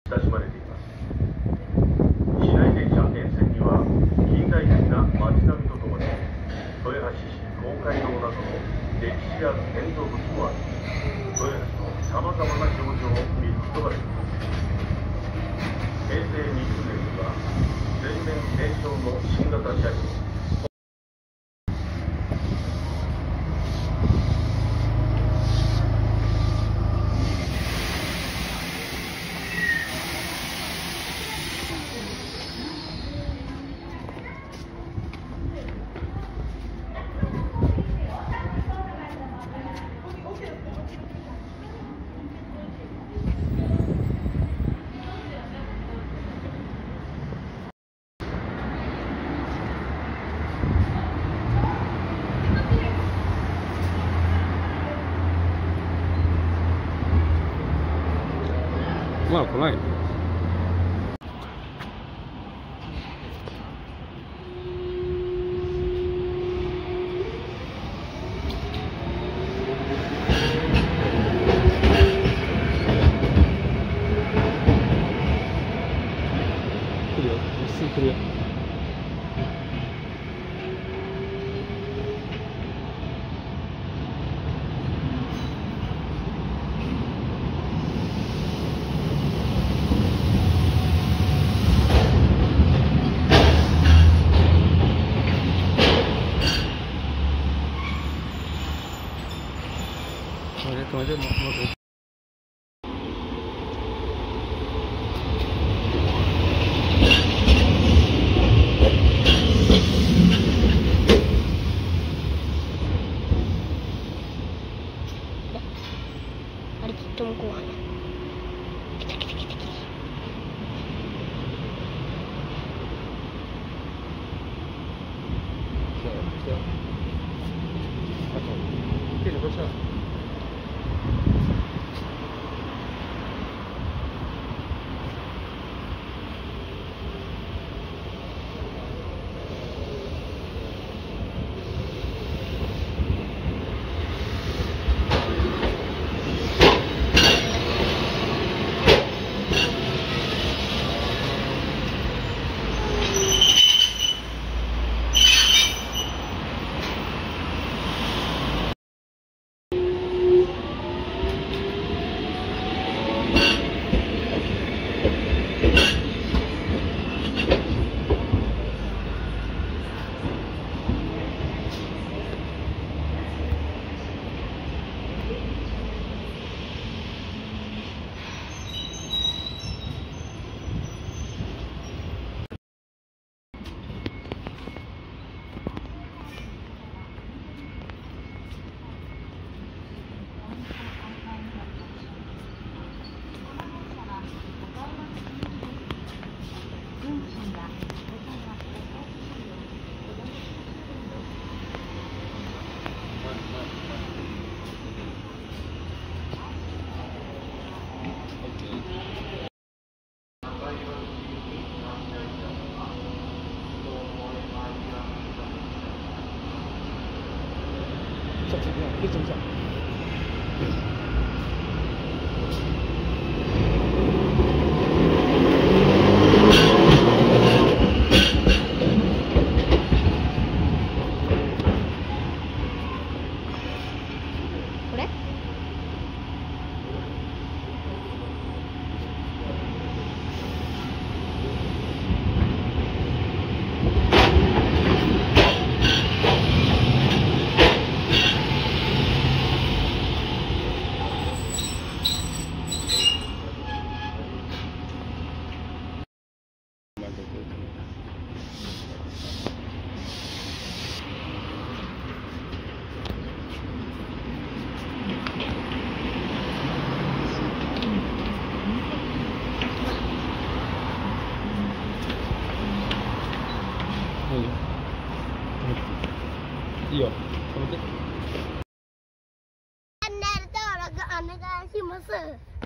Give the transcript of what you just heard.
親しまれています。市内電車沿線には近代的な街並みとともに豊橋市公会堂などの歴史ある建造物もあり、豊橋のさまざまな表情を見ることができます。平成20年には全面電動の新型車両まだ来ない。来るよ、すぐ来るよ。止めてもうあれきっと向こうはね。来た来た来た来た。 どうした？别走下。 これ？ いいよ、止めて。 チャンネル登録お願いします。